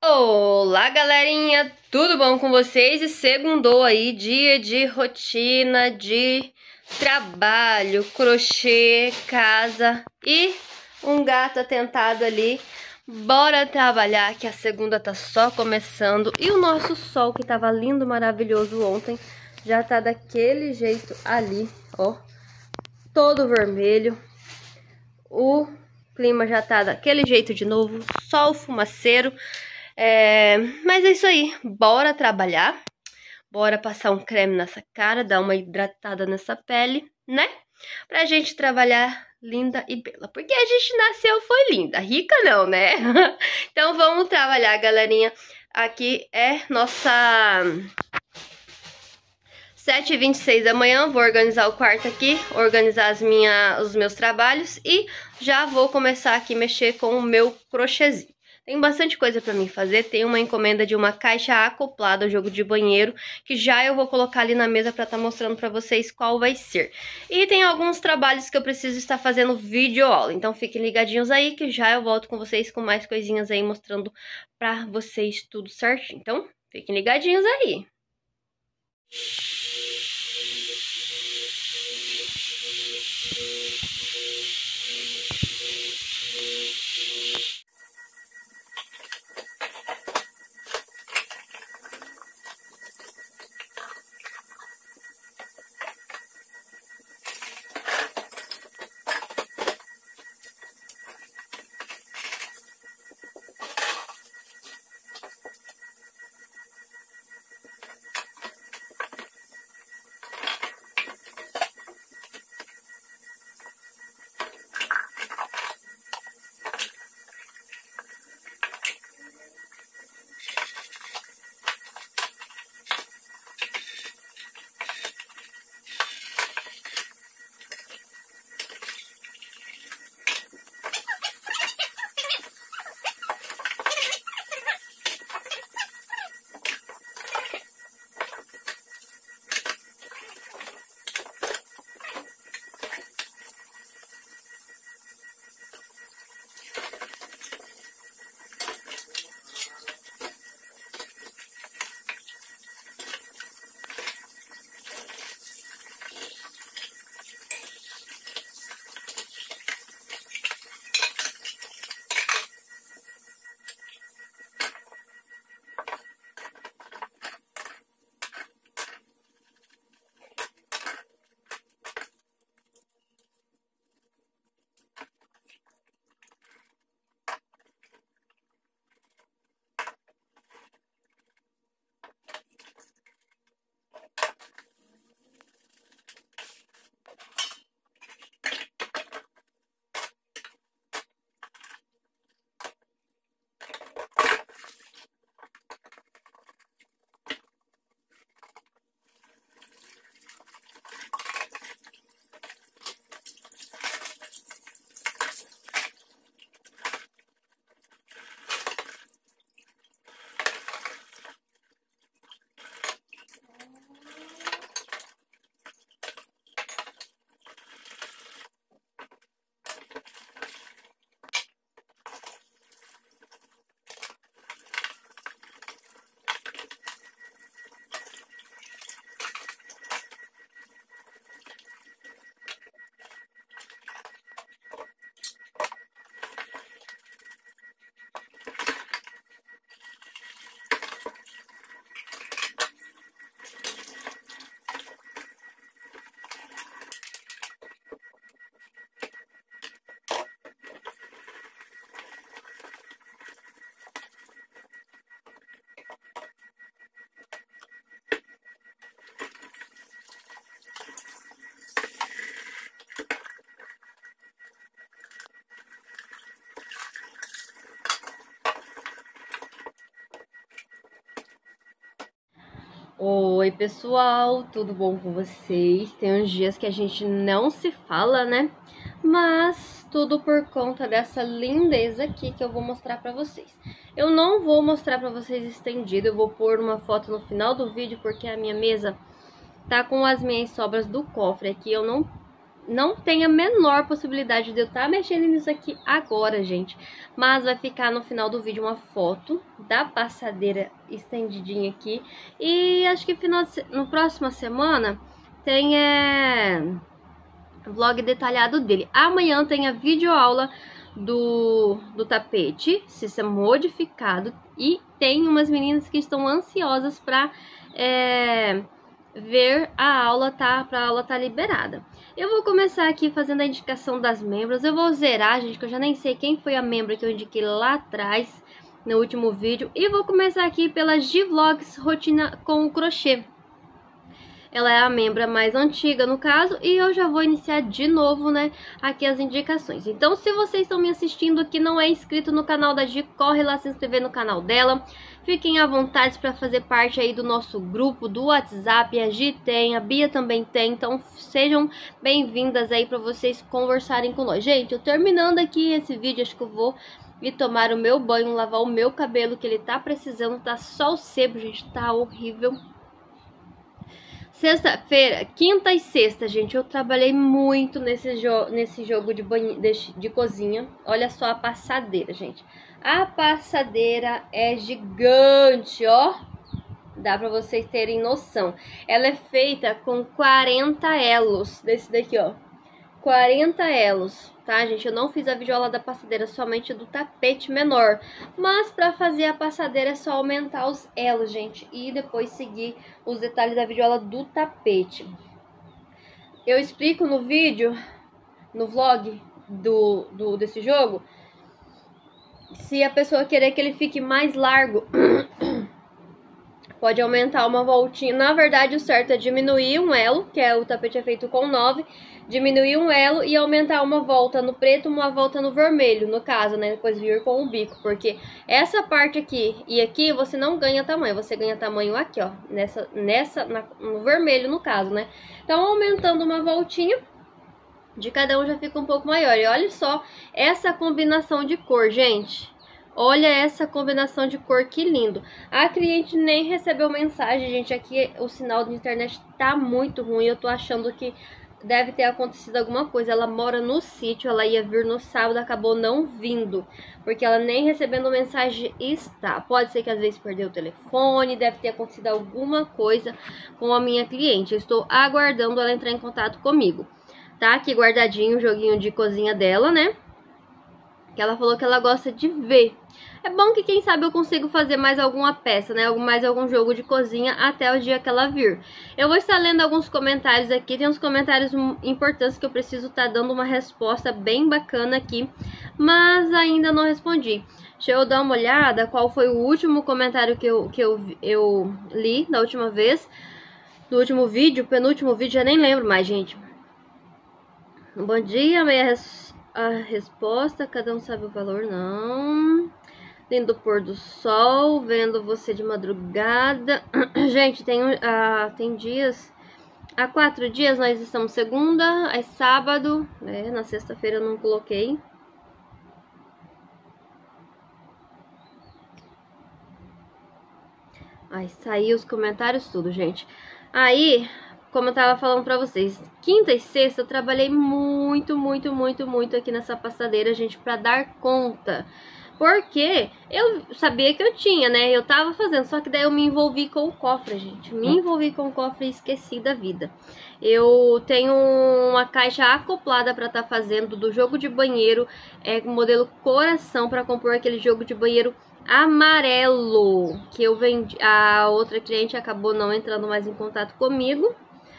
Olá, galerinha, tudo bom com vocês? E segundou aí, dia de rotina, de trabalho, crochê, casa e um gato atentado ali. Bora trabalhar que a segunda tá só começando. E o nosso sol que tava lindo, maravilhoso ontem, já tá daquele jeito ali, ó, todo vermelho. O clima já tá daquele jeito de novo, sol fumaceiro. Mas é isso aí, bora trabalhar, bora passar um creme nessa cara, dar uma hidratada nessa pele, né? Pra gente trabalhar linda e bela, porque a gente nasceu foi linda, rica não, né? Então vamos trabalhar, galerinha. Aqui é nossa 7h26 da manhã, vou organizar o quarto aqui, organizar os meus trabalhos e já vou começar aqui a mexer com o meu crochêzinho. Tem bastante coisa pra mim fazer, tem uma encomenda de uma caixa acoplada ao jogo de banheiro, que já eu vou colocar ali na mesa pra estar mostrando pra vocês qual vai ser. E tem alguns trabalhos que eu preciso estar fazendo vídeo aula, então fiquem ligadinhos aí que já eu volto com vocês com mais coisinhas aí mostrando pra vocês tudo certinho. Então, fiquem ligadinhos aí. Oi, pessoal, tudo bom com vocês? Tem uns dias que a gente não se fala, né? Mas tudo por conta dessa lindeza aqui que eu vou mostrar pra vocês. Eu não vou mostrar pra vocês estendido, eu vou pôr uma foto no final do vídeo porque a minha mesa tá com as minhas sobras do cofre aqui. Eu não não tem a menor possibilidade de eu estar mexendo nisso aqui agora, gente. Mas vai ficar no final do vídeo uma foto da passadeira estendidinha aqui. E acho que no próxima semana tem vlog detalhado dele. Amanhã tem a videoaula do tapete, sistema modificado. E tem umas meninas que estão ansiosas para ver a aula, tá? Pra aula tá liberada. Eu vou começar aqui fazendo a indicação das membros. Eu vou zerar, gente, que eu já nem sei quem foi a membra que eu indiquei lá atrás, no último vídeo. E vou começar aqui pela G-Vlogs Rotina com Crochê. Ela é a membra mais antiga, no caso, e eu já vou iniciar de novo, né, aqui as indicações. Então, se vocês estão me assistindo aqui, não é inscrito no canal da Gi, corre lá se inscrever no canal dela. Fiquem à vontade para fazer parte aí do nosso grupo do WhatsApp. A Gi tem, a Bia também tem, então sejam bem-vindas aí para vocês conversarem com nós. Gente, eu terminando aqui esse vídeo, acho que eu vou ir tomar o meu banho, lavar o meu cabelo, que ele tá precisando, tá só o sebo, gente, tá horrível. Sexta-feira, quinta e sexta, gente, eu trabalhei muito nesse jogo de cozinha. Olha só a passadeira, gente. A passadeira é gigante, ó. Dá pra vocês terem noção. Ela é feita com 40 elos desse daqui, ó. 40 elos, tá, gente? Eu não fiz a videoaula da passadeira, somente do tapete menor. Mas pra fazer a passadeira é só aumentar os elos, gente. E depois seguir os detalhes da videoaula do tapete. Eu explico no vídeo, no vlog desse jogo, se a pessoa querer que ele fique mais largo, pode aumentar uma voltinha. Na verdade, o certo é diminuir um elo, que o tapete é feito com 9. Diminuir um elo e aumentar uma volta no preto, uma volta no vermelho, no caso, né? Depois vir com o bico, porque essa parte aqui e aqui você não ganha tamanho, você ganha tamanho aqui, ó, no vermelho, no caso, né? Então, aumentando uma voltinha de cada um já fica um pouco maior. E olha só essa combinação de cor, gente. Olha essa combinação de cor, que lindo. A cliente nem recebeu mensagem, gente. Aqui o sinal de internet tá muito ruim. Eu tô achando que deve ter acontecido alguma coisa. Ela mora no sítio, ela ia vir no sábado, acabou não vindo, porque ela nem recebendo mensagem está. Pode ser que às vezes perdeu o telefone, deve ter acontecido alguma coisa com a minha cliente. Eu estou aguardando ela entrar em contato comigo. Tá aqui guardadinho o joguinho de cozinha dela, né? Que ela falou que ela gosta de ver. É bom que quem sabe eu consigo fazer mais alguma peça, né? Mais algum jogo de cozinha até o dia que ela vir. Eu vou estar lendo alguns comentários aqui. Tem uns comentários importantes que eu preciso estar dando uma resposta bem bacana aqui, mas ainda não respondi. Deixa eu dar uma olhada qual foi o último comentário que eu li da última vez. No último vídeo, penúltimo vídeo, já nem lembro mais, gente. Bom dia, a resposta, cada um sabe o valor, não. Lindo pôr do sol, vendo você de madrugada. Gente, tem dias, há 4 dias nós estamos segunda, é sábado, né? Na sexta-feira eu não coloquei. Aí saiu os comentários tudo, gente. Aí, como eu tava falando pra vocês, quinta e sexta eu trabalhei muito aqui nessa passadeira, gente, pra dar conta. Porque eu sabia que eu tinha, né? Eu tava fazendo, só que daí eu me envolvi com o cofre, gente. Me envolvi com o cofre e esqueci da vida. Eu tenho uma caixa acoplada pra estar fazendo do jogo de banheiro, modelo coração, pra compor aquele jogo de banheiro amarelo que eu vendi. A outra cliente acabou não entrando mais em contato comigo.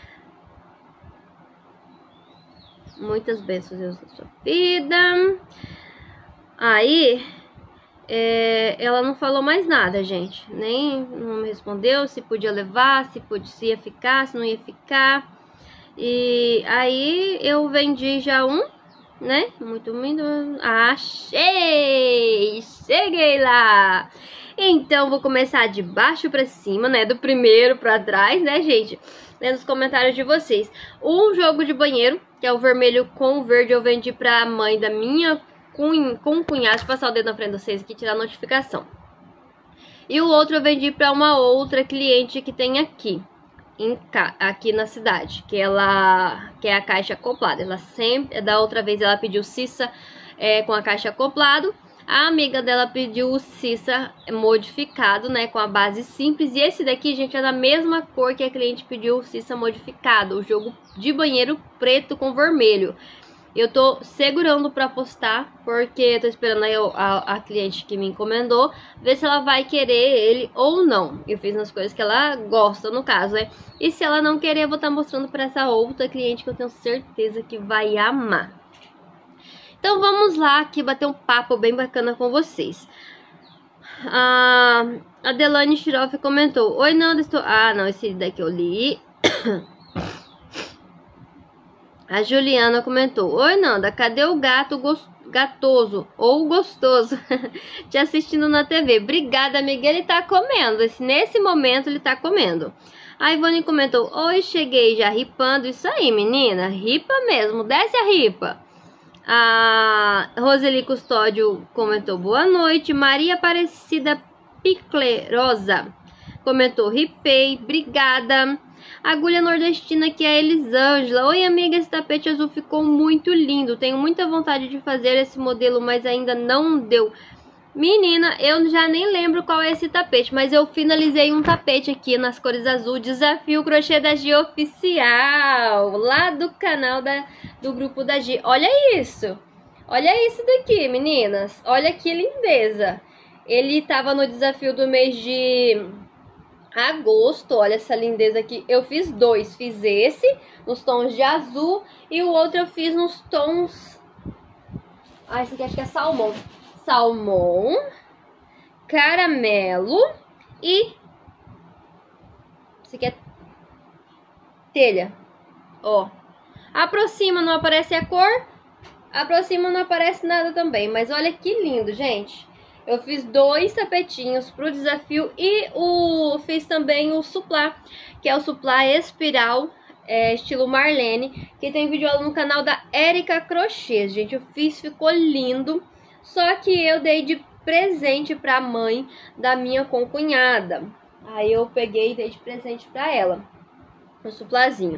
Muitas bênçãos, Deus, na sua vida. Aí, ela não falou mais nada, gente. Não me respondeu se podia levar, se ia ficar, se não ia ficar. E aí, eu vendi já um, né? Muito lindo. Achei! Cheguei lá! Então, vou começar de baixo pra cima, né? Do primeiro pra trás, né, gente? Lendo os comentários de vocês. Um jogo de banheiro, que é o vermelho com o verde, eu vendi pra mãe da minha com o cunhado. Deixa eu passar o dedo na frente de vocês aqui e tirar a notificação. E o outro eu vendi pra uma outra cliente que tem aqui. aqui na cidade, que é a caixa acoplada. Ela sempre, da outra vez ela pediu Cissa com a caixa acoplado. A amiga dela pediu o Cissa modificado, né, com a base simples. E esse daqui, gente, é da mesma cor que a cliente pediu o Cissa modificado. O jogo de banheiro preto com vermelho. Eu tô segurando pra postar, porque eu tô esperando aí a cliente que me encomendou, ver se ela vai querer ele ou não. Eu fiz nas coisas que ela gosta, no caso, né? E se ela não querer, eu vou estar mostrando pra essa outra cliente que eu tenho certeza que vai amar. Então vamos lá aqui bater um papo bem bacana com vocês. A Adelane Shiroff comentou: oi, Nanda, estou... Ah, não, esse daqui eu li. A Juliana comentou: oi, Nanda, cadê o gato gatoso ou gostoso te assistindo na TV? Obrigada, amiga, ele tá comendo. Nesse momento ele tá comendo. A Ivone comentou: oi, cheguei já ripando. Isso aí, menina, ripa mesmo, desce a ripa. A Roseli Custódio comentou: boa noite. Maria Aparecida Piclerosa comentou: ripei, obrigada. Agulha nordestina, que é a Elisângela: oi, amiga, esse tapete azul ficou muito lindo. Tenho muita vontade de fazer esse modelo, mas ainda não deu. Menina, eu já nem lembro qual é esse tapete, mas eu finalizei um tapete aqui nas cores azul. Desafio Crochê da Gi Oficial, lá do canal do grupo da Gi. Olha isso! Olha isso daqui, meninas. Olha que lindeza. Ele tava no desafio do mês de agosto. Olha essa lindeza aqui. Eu fiz dois. Fiz esse nos tons de azul e o outro eu fiz nos tons... Ah, esse aqui acho que é salmão. Salmão, caramelo e... Esse aqui é telha. Ó. Aproxima, não aparece a cor. Aproxima, não aparece nada também. Mas olha que lindo, gente. Eu fiz dois tapetinhos pro desafio e fiz também o suplá, que é o suplá espiral, estilo Marlene, que tem vídeo no canal da Erika Crochê. Gente, eu fiz, ficou lindo. Só que eu dei de presente pra mãe da minha concunhada. Aí eu peguei e dei de presente pra ela, um suplazinho.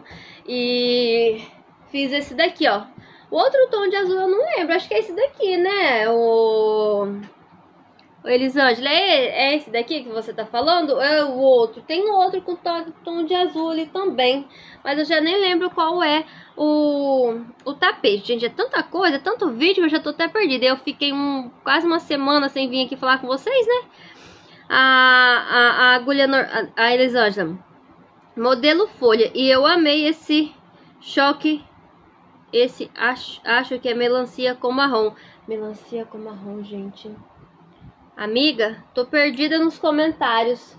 E fiz esse daqui, ó. O outro tom de azul eu não lembro, acho que é esse daqui, né? O Elisângela, é esse daqui que você tá falando? É o outro. Tem outro com tom de azul ali também, mas eu já nem lembro qual é o tapete. Gente, é tanta coisa, tanto vídeo que eu já tô até perdida. Eu fiquei quase uma semana sem vir aqui falar com vocês, né? A agulha, a Elisângela, modelo folha. E eu amei esse choque. Esse, acho que é melancia com marrom. Melancia com marrom, gente. Amiga, tô perdida nos comentários.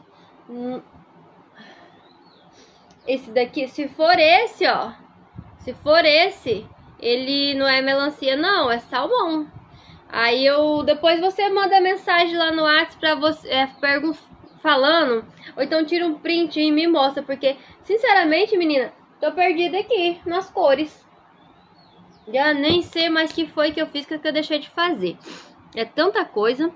Esse daqui, se for esse, ó. Se for esse, ele não é melancia, não, é salmão. Aí depois você manda mensagem lá no WhatsApp pra você, falando. Ou então tira um print e me mostra. Porque, sinceramente, menina, tô perdida aqui nas cores. Já nem sei mais o que foi que eu fiz, que eu deixei de fazer. É tanta coisa.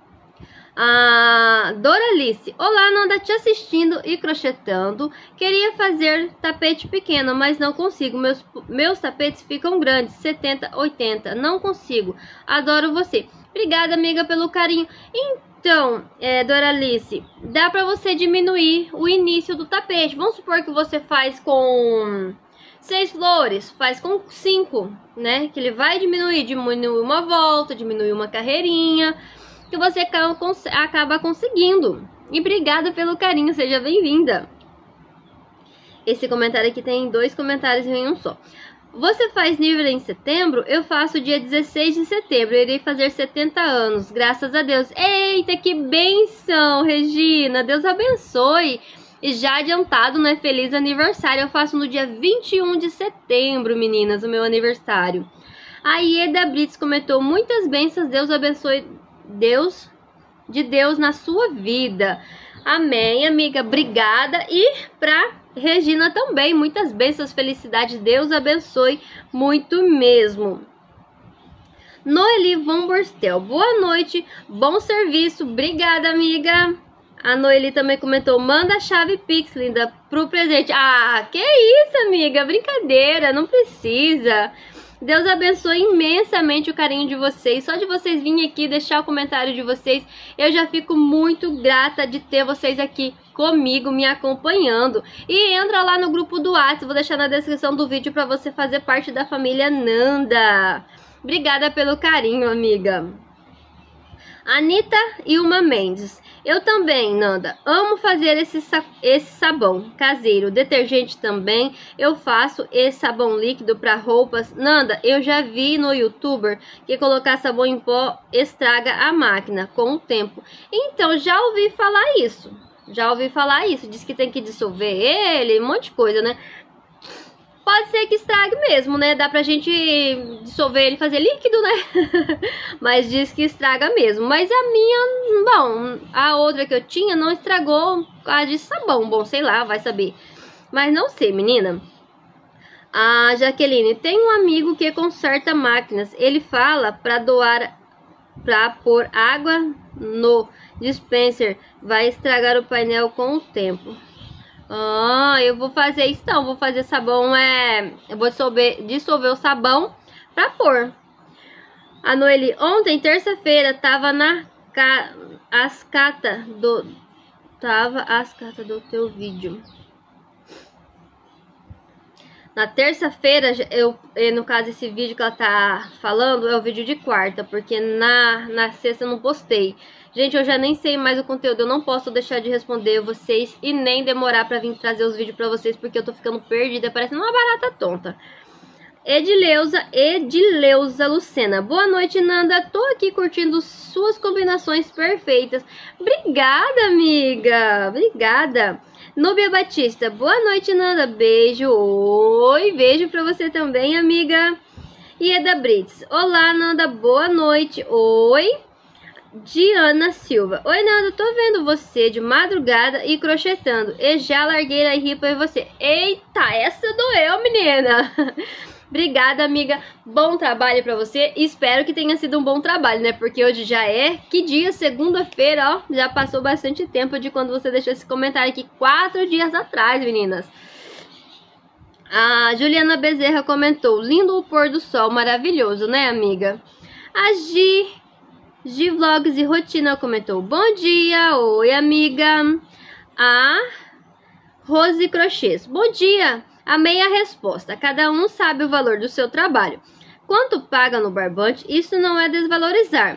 A Doralice: olá, Nanda, te assistindo e crochetando. Queria fazer tapete pequeno, mas não consigo. Meus tapetes ficam grandes, 70, 80. Não consigo. Adoro você. Obrigada, amiga, pelo carinho. Então, Doralice, dá pra você diminuir o início do tapete. Vamos supor que você faz com 6 flores, faz com 5, né? Que ele vai diminui uma volta, diminui uma carreirinha, que você acaba conseguindo. E obrigada pelo carinho, seja bem-vinda. Esse comentário aqui tem 2 comentários em um só. Você faz nível em setembro? Eu faço dia 16 de setembro. Eu irei fazer 70 anos, graças a Deus. Eita, que benção, Regina. Deus abençoe. E já adiantado, né? Feliz aniversário. Eu faço no dia 21 de setembro, meninas, o meu aniversário. A Ieda Brits comentou: muitas bênçãos, Deus abençoe. Deus na sua vida. Amém, amiga, obrigada. E pra Regina também, muitas bênçãos, felicidades, Deus abençoe muito mesmo. Noeli Von Borstel: boa noite, bom serviço, obrigada, amiga. A Noeli também comentou, manda a chave Pix, linda, pro presente. Ah, que isso, amiga, brincadeira, não precisa. Deus abençoe imensamente o carinho de vocês. Só de vocês virem aqui deixar o comentário de vocês, eu já fico muito grata de ter vocês aqui comigo, me acompanhando. E entra lá no grupo do WhatsApp, vou deixar na descrição do vídeo para você fazer parte da família Nanda. Obrigada pelo carinho, amiga. Anitta Ilma Mendes. Eu também, Nanda, amo fazer esse sabão caseiro, detergente também, eu faço esse sabão líquido para roupas. Nanda, eu já vi no YouTuber que colocar sabão em pó estraga a máquina com o tempo. Então, já ouvi falar isso, diz que tem que dissolver ele, um monte de coisa, né? Pode ser que estrague mesmo, né? Dá pra gente dissolver ele e fazer líquido, né? Mas diz que estraga mesmo. Mas a minha, bom, a outra que eu tinha não estragou por causa de sabão. Bom, sei lá, vai saber. Mas não sei, menina. A Jaqueline, tem um amigo que conserta máquinas. Ele fala pra doar, pra pôr água no dispenser. Vai estragar o painel com o tempo. Ah, eu vou fazer isso então, vou fazer sabão, eu vou dissolver o sabão pra pôr. A Noeli, ontem, terça-feira, tava as catas do teu vídeo. Na terça-feira, no caso, esse vídeo que ela tá falando é o vídeo de quarta, porque na sexta eu não postei. Gente, eu já nem sei mais o conteúdo, eu não posso deixar de responder vocês e nem demorar pra vir trazer os vídeos pra vocês, porque eu tô ficando perdida, parecendo uma barata tonta. Edileuza Lucena. Boa noite, Nanda. Tô aqui curtindo suas combinações perfeitas. Obrigada, amiga. Obrigada. Núbia Batista. Boa noite, Nanda. Beijo. Oi, beijo pra você também, amiga. Ieda Brits. Olá, Nanda. Boa noite. Oi. Diana Silva. Oi, Nanda, tô vendo você de madrugada e crochetando. E já larguei a ripa em você. Eita, essa doeu, menina. Obrigada, amiga. Bom trabalho pra você. Espero que tenha sido um bom trabalho, né? Porque hoje já é... Que dia? Segunda-feira, ó. Já passou bastante tempo de quando você deixou esse comentário aqui. 4 dias atrás, meninas. A Juliana Bezerra comentou. Lindo o pôr do sol. Maravilhoso, né, amiga? A G Vlogs e Rotina comentou. Bom dia. Oi, amiga. A Rose Crochês. Bom dia. Amei a resposta. Cada um sabe o valor do seu trabalho. Quanto paga no barbante, isso não é desvalorizar.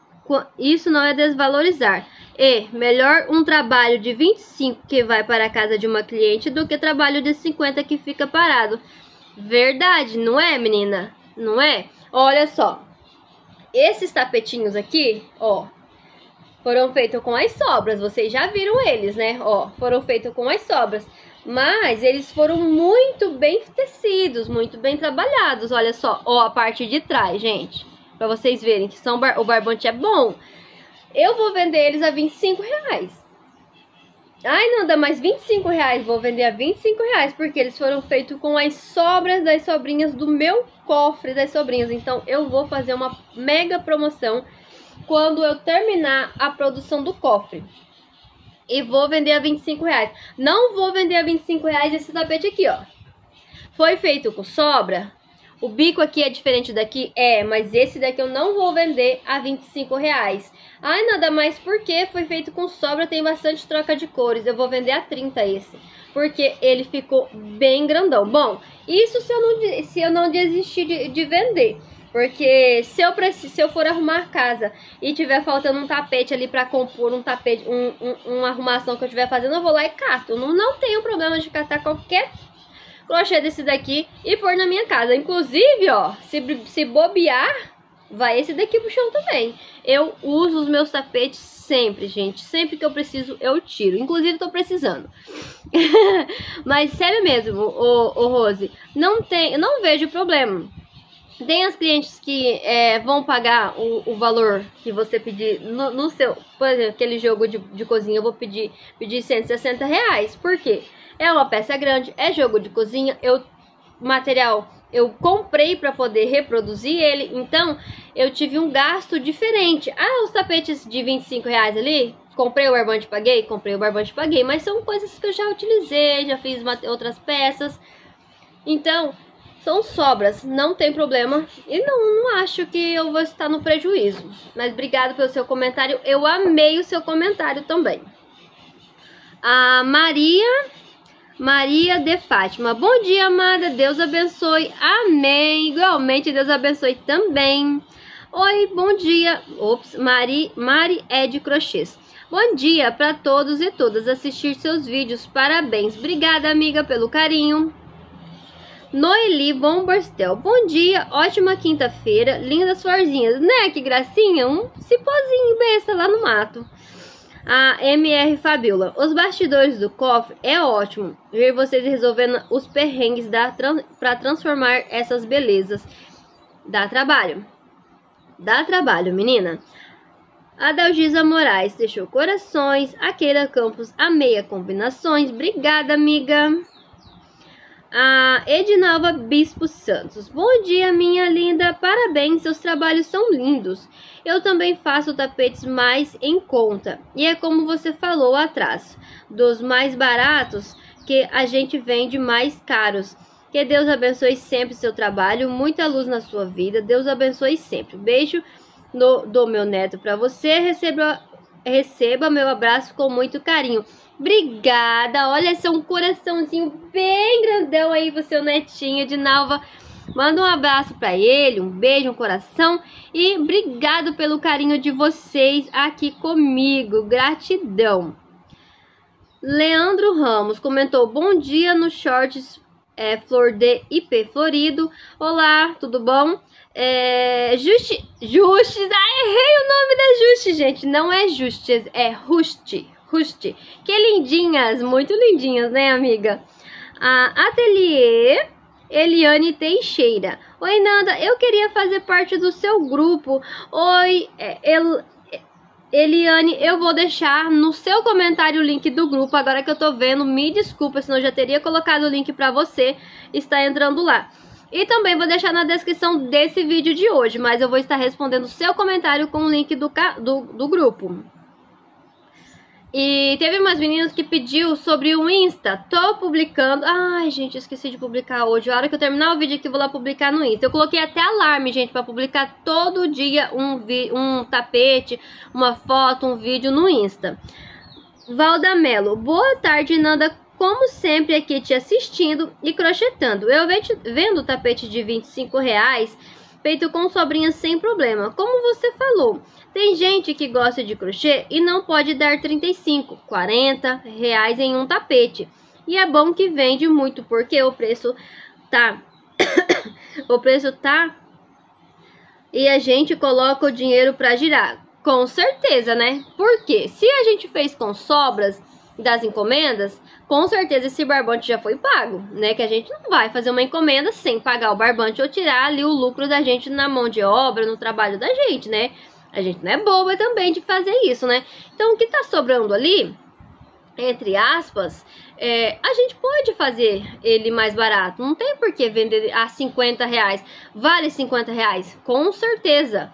E melhor um trabalho de 25 que vai para a casa de uma cliente do que trabalho de 50 que fica parado. Verdade, não é, menina? Não é? Olha só. Esses tapetinhos aqui, ó, foram feitos com as sobras. Vocês já viram eles, né? Ó, foram feitos com as sobras. Mas eles foram muito bem tecidos, muito bem trabalhados. Olha só, ó, a parte de trás, gente. Pra vocês verem que o barbante é bom. Eu vou vender eles a R$25. Ai, não dá mais R$25. Vou vender a R$25, porque eles foram feitos com as sobras das sobrinhas do meu cofre das sobrinhas. Então, eu vou fazer uma mega promoção quando eu terminar a produção do cofre. E vou vender a R$25. Não vou vender a R$25 esse tapete aqui, ó. Foi feito com sobra. O bico aqui é diferente daqui? É, mas esse daqui eu não vou vender a R$25. Ai, nada mais porque foi feito com sobra, tem bastante troca de cores. Eu vou vender a 30 esse, porque ele ficou bem grandão. Bom, isso se eu não desistir de vender. Porque se eu for arrumar a casa e tiver faltando um tapete ali pra compor um tapete, uma arrumação que eu estiver fazendo, eu vou lá e cato. Não tenho problema de catar qualquer crochê desse daqui e pôr na minha casa. Inclusive, ó, se bobear, vai esse daqui pro chão também. Eu uso os meus tapetes sempre, gente. Sempre que eu preciso, eu tiro. Inclusive, tô precisando. Mas sério mesmo, ô Rose, eu não vejo problema. Tem as clientes que vão pagar o valor que você pedir no seu... Por exemplo, aquele jogo de cozinha, eu vou pedir R$160. Por quê? É uma peça grande, é jogo de cozinha, material eu comprei para poder reproduzir ele, então eu tive um gasto diferente. Ah, os tapetes de R$25 ali Comprei o barbante e paguei? Comprei o barbante e paguei, mas são coisas que eu já utilizei, já fiz outras peças. Então, são sobras, não tem problema. E não acho que eu vou estar no prejuízo. Mas obrigado pelo seu comentário, eu amei o seu comentário também. A Maria de Fátima. Bom dia, amada, Deus abençoe. Amém. Igualmente, Deus abençoe também. Oi, bom dia. Ops, Mari é de crochês. Bom dia para todos e todas assistir seus vídeos. Parabéns. Obrigada, amiga, pelo carinho. Noeli Bomborstel. Bom dia, ótima quinta-feira. Lindas florzinhas, né? Que gracinha. Um cipózinho besta lá no mato. A MR Fabiola. Os bastidores do cofre é ótimo ver vocês resolvendo os perrengues para transformar essas belezas. Dá trabalho. Dá trabalho, menina. A Dalgisa Moraes deixou corações. A Keira Campos, amei a combinações. Obrigada, amiga. A Edinalva Bispo Santos. Bom dia, minha linda. Parabéns, seus trabalhos são lindos. Eu também faço tapetes mais em conta. E é como você falou atrás, dos mais baratos que a gente vende mais caros. Que Deus abençoe sempre seu trabalho. Muita luz na sua vida. Deus abençoe sempre. Beijo do meu neto para você. Receba meu abraço com muito carinho. Obrigada. Olha, esse é um coraçãozinho bem grandão aí pro seu netinho, Edinalva. Manda um abraço para ele, um beijo, um coração. E obrigado pelo carinho de vocês aqui comigo. Gratidão. Leandro Ramos comentou: bom dia nos shorts Flor de IP Florido. Olá, tudo bom? Justis. Ah, errei o nome da Justis, gente. Não é Justis, é Rusti. Que lindinhas, muito lindinhas, né, amiga? A Ateliê Eliane Teixeira. Oi, Nanda, eu queria fazer parte do seu grupo. Oi, Eliane, eu vou deixar no seu comentário o link do grupo. Agora que eu tô vendo, me desculpa, senão eu já teria colocado o link pra você estar entrando lá. E também vou deixar na descrição desse vídeo de hoje, mas eu vou estar respondendo o seu comentário com o link do grupo. E teve umas meninas que pediu sobre o Insta. Tô publicando. Ai, gente, esqueci de publicar hoje. A hora que eu terminar o vídeo aqui, vou lá publicar no Insta. Eu coloquei até alarme, gente, pra publicar todo dia um tapete, uma foto, um vídeo no Insta. Valda Mello. Boa tarde, Nanda. Como sempre aqui te assistindo e crochetando. Eu vendo o tapete de R$25, feito com sobrinhas sem problema. Como você falou, tem gente que gosta de crochê e não pode dar R$35, R$40 em um tapete. E é bom que vende muito, porque o preço tá... o preço tá... E a gente coloca o dinheiro para girar. Com certeza, né? Porque se a gente fez com sobras das encomendas, com certeza esse barbante já foi pago, né? Que a gente não vai fazer uma encomenda sem pagar o barbante ou tirar ali o lucro da gente na mão de obra, no trabalho da gente, né? A gente não é boba também de fazer isso, né? Então, o que tá sobrando ali, entre aspas, a gente pode fazer ele mais barato. Não tem por que vender a R$50. Vale R$50? Com certeza.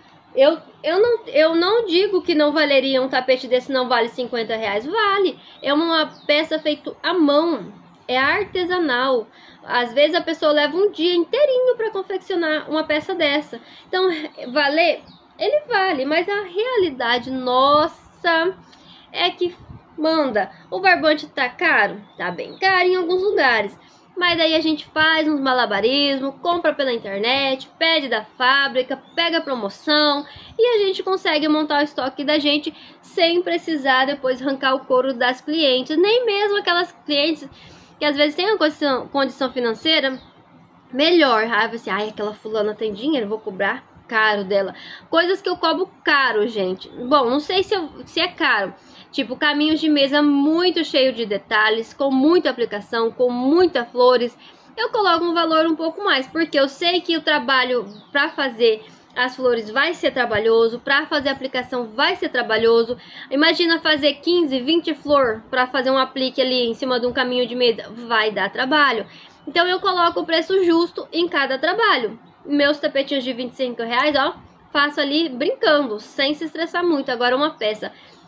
Eu não digo que não valeria um tapete desse, não vale R$50. Vale. É uma peça feita à mão. É artesanal. Às vezes a pessoa leva um dia inteirinho para confeccionar uma peça dessa. Então, valer... Ele vale, mas a realidade nossa é que manda. O barbante tá caro? Tá bem caro em alguns lugares. Mas daí a gente faz uns malabarismos, compra pela internet, pede da fábrica, pega promoção e a gente consegue montar o estoque da gente sem precisar depois arrancar o couro das clientes. Nem mesmo aquelas clientes que às vezes têm uma condição financeira melhor. Assim, ai, aquela fulana tem dinheiro, vou cobrar caro dela. Coisas que eu cobro caro, gente. Bom, não sei se é caro. Tipo, caminhos de mesa muito cheio de detalhes, com muita aplicação, com muitas flores. Eu coloco um valor um pouco mais, porque eu sei que o trabalho para fazer as flores vai ser trabalhoso, para fazer a aplicação vai ser trabalhoso. Imagina fazer 15, 20 flor para fazer um aplique ali em cima de um caminho de mesa, vai dar trabalho. Então eu coloco o preço justo em cada trabalho. Meus tapetinhos de R$25, ó, faço ali brincando, sem se estressar muito. Agora uma peça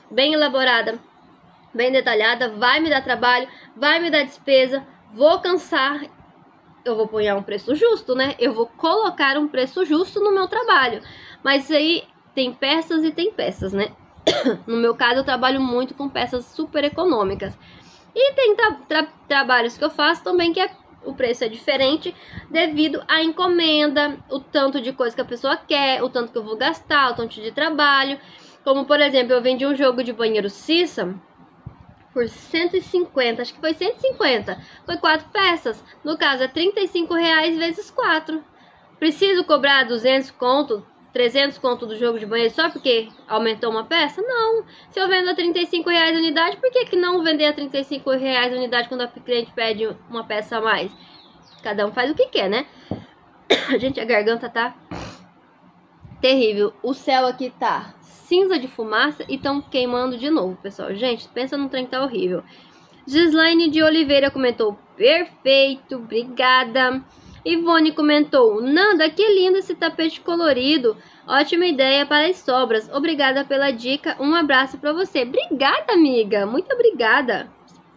bem elaborada, bem detalhada, vai me dar trabalho, vai me dar despesa, vou cansar. Eu vou pôr um preço justo, né? Eu vou colocar um preço justo no meu trabalho. Mas isso aí tem peças e tem peças, né? No meu caso, eu trabalho muito com peças super econômicas. E tem trabalhos que eu faço também que o preço é diferente devido à encomenda, o tanto de coisa que a pessoa quer, o tanto que eu vou gastar, o tanto de trabalho. Como, por exemplo, eu vendi um jogo de banheiro Cissa por 150, acho que foi 150, foi 4 peças, no caso é R$35 vezes 4. Preciso cobrar 200 conto, 300 conto do jogo de banheiro só porque aumentou uma peça? Não, se eu vendo a R$35 a unidade, por que não vender a R$35 a unidade quando a cliente pede uma peça a mais? Cada um faz o que quer, né? Gente, a garganta tá terrível, o céu aqui tá cinza de fumaça e estão queimando de novo, pessoal. Gente, pensa num trem que tá horrível. Gislaine de Oliveira comentou, perfeito, obrigada. Ivone comentou, Nanda, que lindo esse tapete colorido, ótima ideia para as sobras, obrigada pela dica, um abraço para você. Obrigada, amiga, muito obrigada.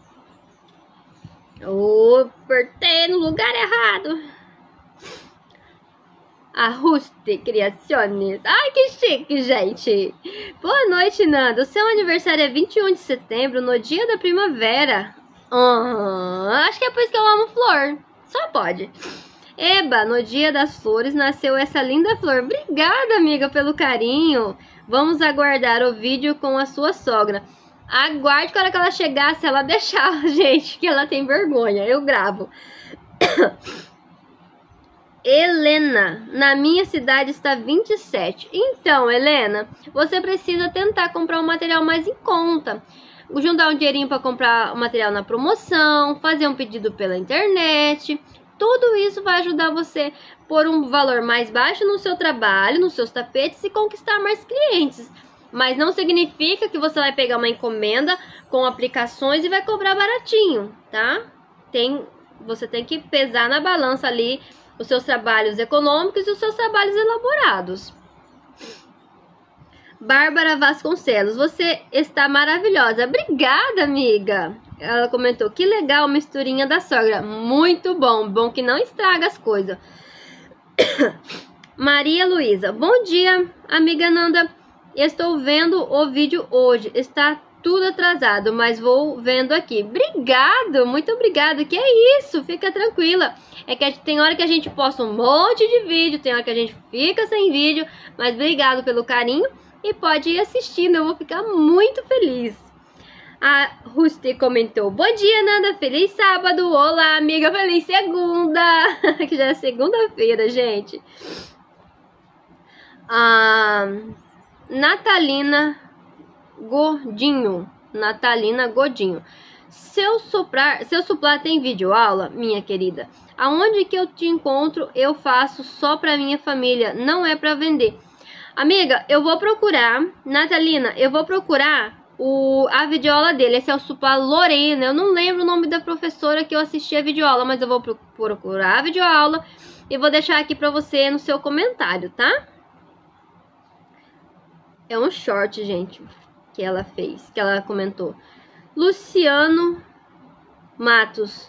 Apertei no lugar errado. A Ruste Criações. Ai, que chique, gente. Boa noite, Nanda. O seu aniversário é 21 de setembro, no dia da primavera. Acho que é por isso que eu amo flor. Só pode. Eba, no dia das flores nasceu essa linda flor. Obrigada, amiga, pelo carinho. Vamos aguardar o vídeo com a sua sogra. Aguarde que a hora que ela chegar, se ela deixar, gente, que ela tem vergonha. Eu gravo. Helena, na minha cidade está 27. Então, Helena, você precisa tentar comprar um material mais em conta. Juntar um dinheirinho para comprar o material na promoção, fazer um pedido pela internet. Tudo isso vai ajudar você a pôr um valor mais baixo no seu trabalho, nos seus tapetes e conquistar mais clientes. Mas não significa que você vai pegar uma encomenda com aplicações e vai cobrar baratinho, tá? Você tem que pesar na balança ali os seus trabalhos econômicos e os seus trabalhos elaborados. Bárbara Vasconcelos, você está maravilhosa. Obrigada, amiga. Ela comentou, que legal, misturinha da sogra. Muito bom, bom que não estraga as coisas. Maria Luísa, bom dia, amiga Nanda. Estou vendo o vídeo hoje. Está tudo atrasado, mas vou vendo aqui. Obrigado, muito obrigado. Que é isso, fica tranquila. É que tem hora que a gente posta um monte de vídeo, tem hora que a gente fica sem vídeo, mas obrigado pelo carinho e pode ir assistindo, eu vou ficar muito feliz. A Rusti comentou, bom dia, Nanda, feliz sábado. Olá, amiga, feliz segunda. Que já é segunda-feira, gente. A Natalina Godinho. Seu suplar tem vídeo aula, minha querida? Aonde que eu te encontro, eu faço só pra minha família, não é pra vender. Amiga, eu vou procurar, Natalina, eu vou procurar a videoaula dele. Esse é o Suplar Lorena. Eu não lembro o nome da professora que eu assisti a videoaula, mas eu vou procurar a videoaula e vou deixar aqui pra você no seu comentário, tá? É um short, gente, que ela fez, que ela comentou. Luciano Matos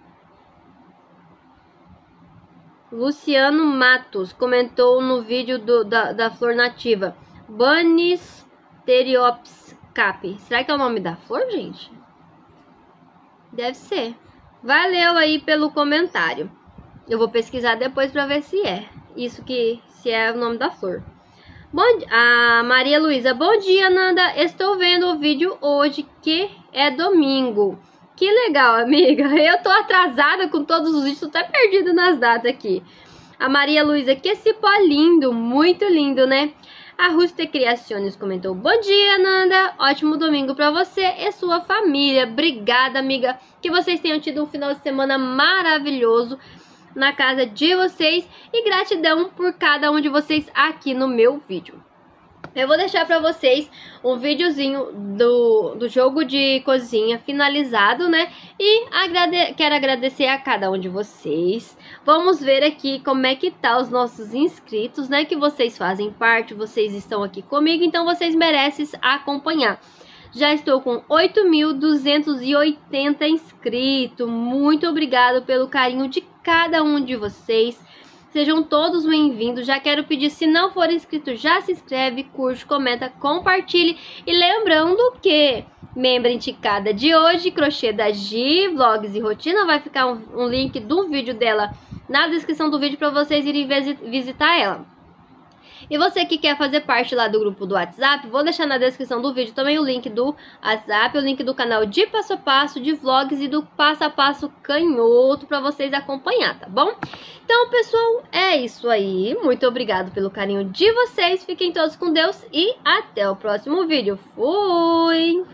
comentou no vídeo da flor nativa. Banisteriopsis cap. Será que é o nome da flor, gente? Deve ser. Valeu aí pelo comentário. Eu vou pesquisar depois para ver se é. Se é o nome da flor. A Maria Luísa, bom dia, Nanda. Estou vendo o vídeo hoje, que é domingo. Que legal, amiga. Eu tô atrasada com todos os vídeos, tô até perdida nas datas aqui. A Maria Luísa, que esse pó lindo, muito lindo, né? A Ruste Criações comentou, bom dia, Nanda. Ótimo domingo pra você e sua família. Obrigada, amiga. Que vocês tenham tido um final de semana maravilhoso na casa de vocês. E gratidão por cada um de vocês aqui no meu vídeo. Eu vou deixar pra vocês um videozinho do jogo de cozinha finalizado, né? E quero agradecer a cada um de vocês. Vamos ver aqui como é que tá os nossos inscritos, né? Que vocês fazem parte, vocês estão aqui comigo, então vocês merecem acompanhar. Já estou com 8.280 inscritos. Muito obrigado pelo carinho de cada um de vocês. Sejam todos bem-vindos. Já quero pedir, se não for inscrito, já se inscreve, curte, comenta, compartilhe. E lembrando que membro indicada de hoje, crochê da Gi, vlogs e rotina, vai ficar um link do vídeo dela na descrição do vídeo para vocês irem visitar ela. E você que quer fazer parte lá do grupo do WhatsApp, vou deixar na descrição do vídeo também o link do WhatsApp, o link do canal de passo a passo, de vlogs e do passo a passo canhoto para vocês acompanhar, tá bom? Então, pessoal, é isso aí. Muito obrigado pelo carinho de vocês. Fiquem todos com Deus e até o próximo vídeo. Fui!